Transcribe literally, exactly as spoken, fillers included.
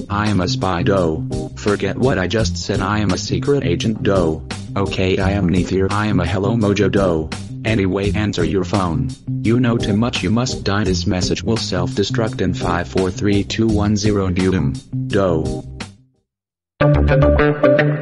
I am a spy doe. Forget what I just said, I am a secret agent doe. Okay, I am Neither, I am a hello mojo doe. Anyway, answer your phone. You know too much, you must die. This message will self-destruct in five four three two one zero. Doom. Doe.